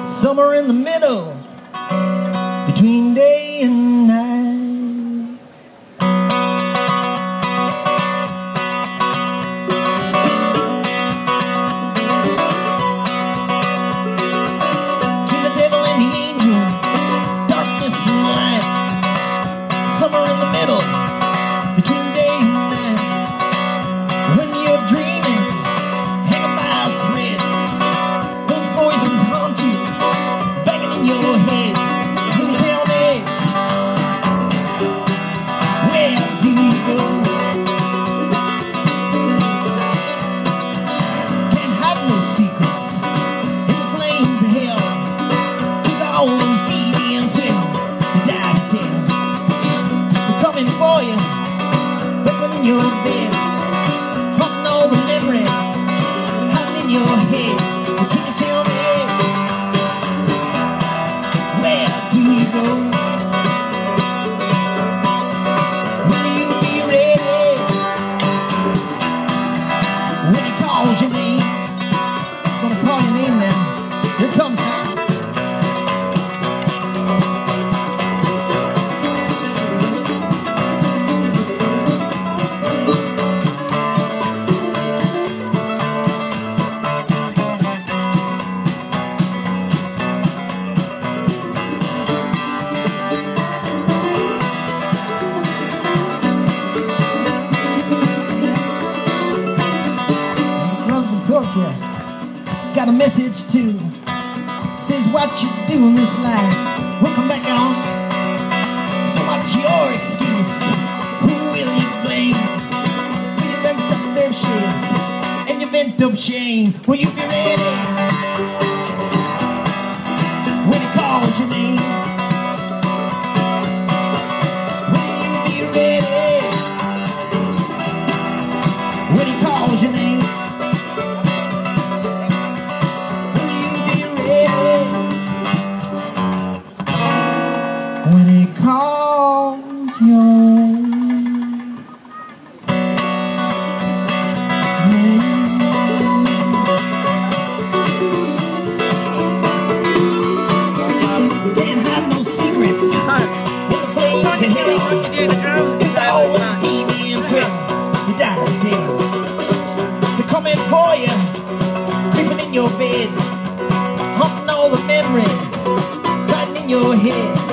somewhere in the middle between day and night. Between the devil and the angel, darkness and light, somewhere in the middle between day and night. When you're dreaming, hanging by a thread, those voices haunt you, banging in your head. Will you tell me, where do you go? Can't hide no secrets in the flames of hell, 'cause all those demons will die to tell. They're coming for you, ripping in your bed, haunting all the memories, hiding in your head. But can you tell me, where do you go? Will you be ready when he calls your name? He's gonna call your name now. Here comes Hans. Got a message too. Says what you do in this life will come back on. So what's your excuse? Who will you blame for your bent up ambitions and your bent up shame? Will you be ready when he calls your name? Will you be ready when he calls your name? When he calls your name. Can't hide no secrets in the flames of hell, 'cause all those demons will you die to tell. They're coming for you, creeping in your bed, haunting all the memories, riding in your head.